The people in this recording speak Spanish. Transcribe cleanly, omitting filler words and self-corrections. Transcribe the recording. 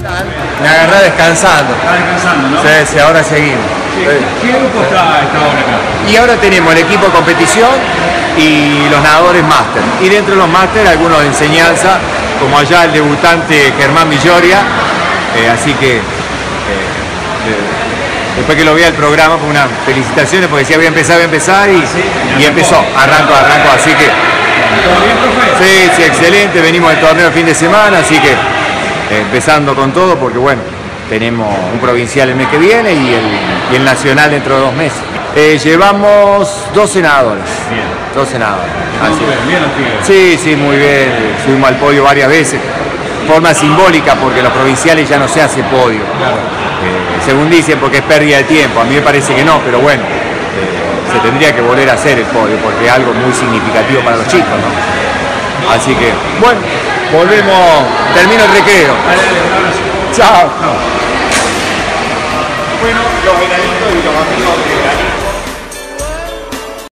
Me agarré descansando. Está descansando, ¿no? Sí, ahora seguimos. Sí. ¿Qué grupo está ahora acá? Y ahora tenemos el equipo de competición y los nadadores máster. Y dentro de los máster algunos de enseñanza, como allá el debutante Germán Villoria. Así que después que lo vea el programa, fue unas felicitaciones porque decía voy a empezar y empezó, arrancó. Así que ¿Todo bien, profe? sí, excelente. Venimos del torneo el fin de semana, así que empezando con todo porque bueno, tenemos un provincial el mes que viene y el nacional dentro de 2 meses. Llevamos 2 senadores. Bien. 2 senadores. Bien los tigres. Sí, muy bien. Subimos al podio varias veces. Forma simbólica porque los provinciales ya no se hace podio. Claro. Según dicen porque es pérdida de tiempo. A mí me parece que no, pero bueno, se tendría que volver a hacer el podio porque es algo muy significativo para los chicos, ¿no? Así que, bueno, volvemos, termino el recreo. Chao. Bueno, los venaditos y los amigos que